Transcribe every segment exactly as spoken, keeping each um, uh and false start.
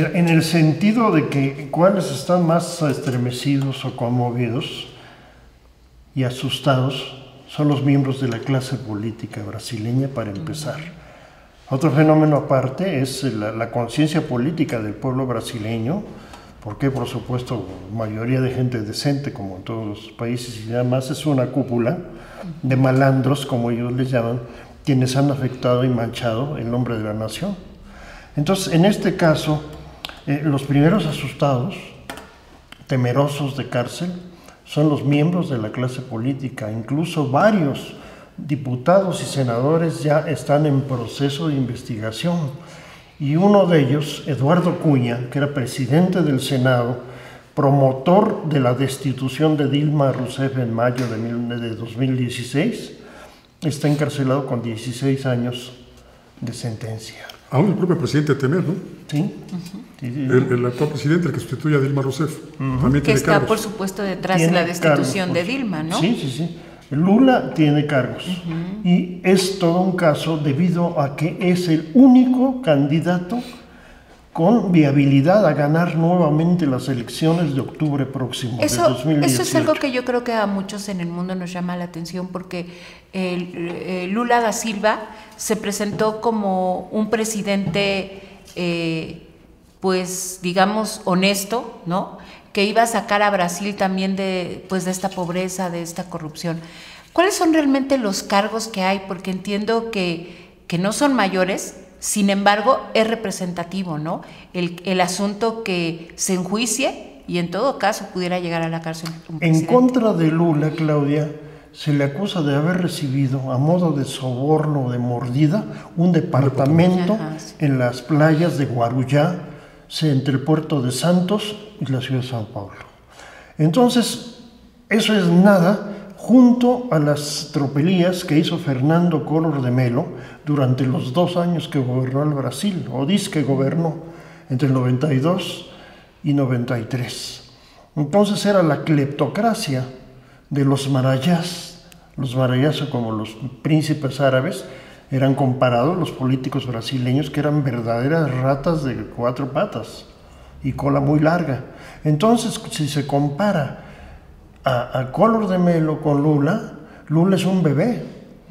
Mira, en el sentido de que cuáles están más estremecidos o conmovidos y asustados son los miembros de la clase política brasileña, para empezar. Otro fenómeno aparte es la, la conciencia política del pueblo brasileño, porque por supuesto mayoría de gente decente, como en todos los países, y además es una cúpula de malandros, como ellos les llaman, quienes han afectado y manchado el nombre de la nación. Entonces, en este caso, eh, los primeros asustados, temerosos de cárcel, son los miembros de la clase política. Incluso varios diputados y senadores ya están en proceso de investigación. Y uno de ellos, Eduardo Cunha, que era presidente del Senado, promotor de la destitución de Dilma Rousseff en mayo de, mil, de dos mil dieciséis, está encarcelado con dieciséis años de sentencia. Aún el propio presidente Temer, ¿no? Sí. Uh-huh. sí, sí. El, el actual presidente, el que sustituye a Dilma Rousseff, uh-huh. también que tiene está, cargos. por supuesto, detrás de la destitución cargos, de Dilma, ¿no? Sí, sí, sí. Lula tiene cargos. Uh-huh. Y es todo un caso debido a que es el único candidato con viabilidad a ganar nuevamente las elecciones de octubre próximo, eso, de dos mil dieciocho. Eso es algo que yo creo que a muchos en el mundo nos llama la atención, porque el, el Lula da Silva se presentó como un presidente, eh, pues digamos, honesto, ¿no? Que iba a sacar a Brasil también de, pues, de esta pobreza, de esta corrupción. ¿Cuáles son realmente los cargos que hay? Porque entiendo que, que no son mayores. Sin embargo, es representativo, ¿no? El, el asunto que se enjuicie y en todo caso pudiera llegar a la cárcel un presidente. En contra de Lula, Claudia, se le acusa de haber recibido a modo de soborno, de mordida, un departamento Ajá, sí. en las playas de Guarujá, entre el puerto de Santos y la ciudad de Sao Paulo. Entonces, eso es nada junto a las tropelías que hizo Fernando Collor de Mello durante los dos años que gobernó el Brasil, o dice que gobernó, entre el noventa y dos y noventa y tres. Entonces era la cleptocracia de los marayás. Los marayás, como los príncipes árabes, eran comparados los políticos brasileños, que eran verdaderas ratas de cuatro patas y cola muy larga. Entonces, si se compara a, a Collor de Mello con Lula, Lula es un bebé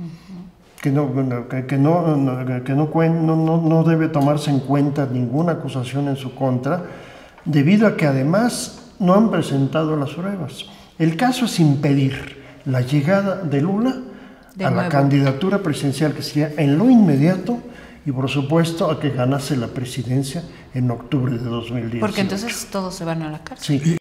que no, que, que no, que no, no, no, no debe tomarse en cuenta ninguna acusación en su contra, debido a que además no han presentado las pruebas. El caso es impedir la llegada de Lula de a nuevo. la candidatura presidencial, que sería en lo inmediato, y por supuesto a que ganase la presidencia en octubre de dos mil dieciocho. Porque entonces todos se van a la cárcel. Sí.